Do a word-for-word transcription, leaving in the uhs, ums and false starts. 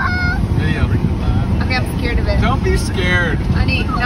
Yeah, yeah, ring the bell. Okay, I'm scared of it. Don't be scared. Honey,